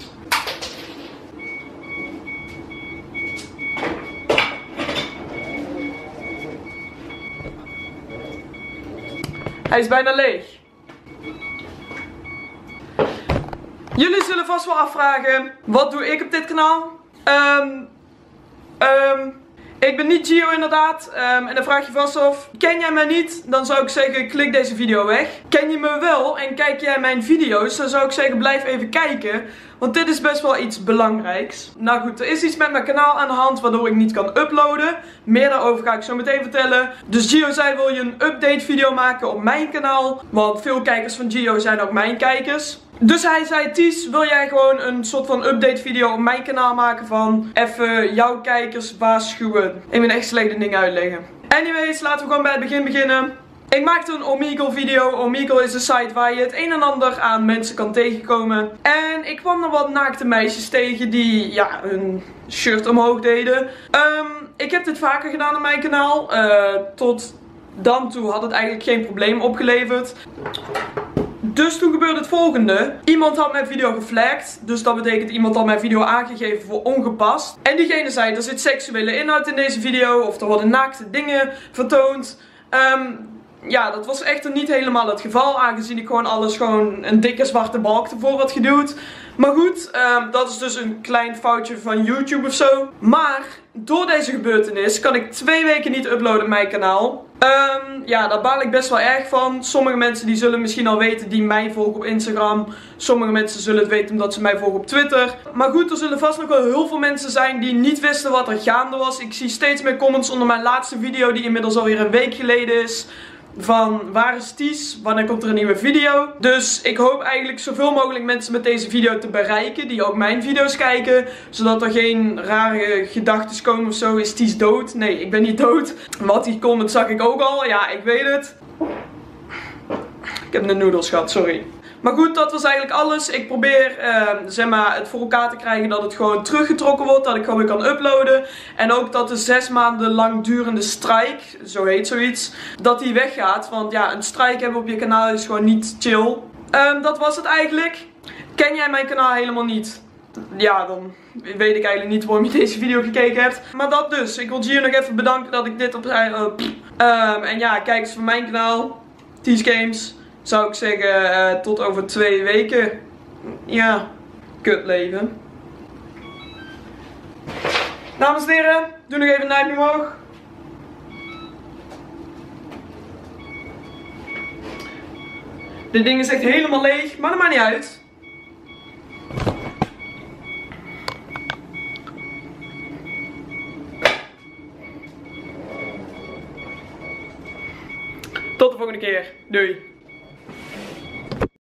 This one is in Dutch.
Hij is bijna leeg. Jullie zullen vast wel afvragen, wat doe ik op dit kanaal? Ik ben niet Gio inderdaad. En dan vraag je vast af, ken jij mij niet? Dan zou ik zeggen, klik deze video weg. Ken je me wel en kijk jij mijn video's? Dan zou ik zeggen, blijf even kijken. Want dit is best wel iets belangrijks. Nou goed, er is iets met mijn kanaal aan de hand waardoor ik niet kan uploaden. Meer daarover ga ik zo meteen vertellen. Dus Gio zei, wil je een update video maken op mijn kanaal? Want veel kijkers van Gio zijn ook mijn kijkers. Dus hij zei, Ties, wil jij gewoon een soort van update video op mijn kanaal maken van even jouw kijkers waarschuwen. Ik ben echt slecht in dingen uitleggen. Anyways, laten we gewoon bij het begin beginnen. Ik maakte een Omegle video. Omegle is een site waar je het een en ander aan mensen kan tegenkomen. En ik kwam er wat naakte meisjes tegen die, ja, hun shirt omhoog deden. Ik heb dit vaker gedaan op mijn kanaal. Tot dan toe had het eigenlijk geen probleem opgeleverd. Dus toen gebeurde het volgende. Iemand had mijn video geflagd. Dus dat betekent iemand had mijn video aangegeven voor ongepast. En diegene zei, er zit seksuele inhoud in deze video. Of er worden naakte dingen vertoond. Ja, dat was echter niet helemaal het geval. Aangezien ik gewoon alles een dikke zwarte balk ervoor had geduwd. Maar goed, dat is dus een klein foutje van YouTube of zo. Maar door deze gebeurtenis kan ik 2 weken niet uploaden op mijn kanaal. Ja, daar baal ik best wel erg van. Sommige mensen die zullen misschien al weten die mij volgen op Instagram. Sommige mensen zullen het weten omdat ze mij volgen op Twitter. Maar goed, er zullen vast nog wel heel veel mensen zijn die niet wisten wat er gaande was. Ik zie steeds meer comments onder mijn laatste video die inmiddels alweer een week geleden is. Van waar is Ties? Wanneer komt er een nieuwe video? Dus ik hoop eigenlijk zoveel mogelijk mensen met deze video te bereiken. Die ook mijn video's kijken. Zodat er geen rare gedachten komen of zo. Is Ties dood? Nee, ik ben niet dood. Wat die comment zag ik ook al. Ja, ik weet het. Ik heb een noedels gehad, sorry. Maar goed, dat was eigenlijk alles. Ik probeer zeg maar, het voor elkaar te krijgen dat het gewoon teruggetrokken wordt. Dat ik gewoon weer kan uploaden. En ook dat de 6 maanden lang durende strike, zo heet zoiets, dat die weggaat. Want ja, een strike hebben op je kanaal is gewoon niet chill. Dat was het eigenlijk. Ken jij mijn kanaal helemaal niet? Ja, dan weet ik eigenlijk niet waarom je deze video gekeken hebt. Maar dat dus. Ik wil Gio nog even bedanken dat ik dit op... en ja, kijk eens van mijn kanaal. Ties Games. Zou ik zeggen, tot over 2 weken. Ja, kut leven. Dames en heren, doe nog even een duimpje omhoog. Dit ding is echt helemaal leeg, maar dat maakt niet uit. Tot de volgende keer. Doei.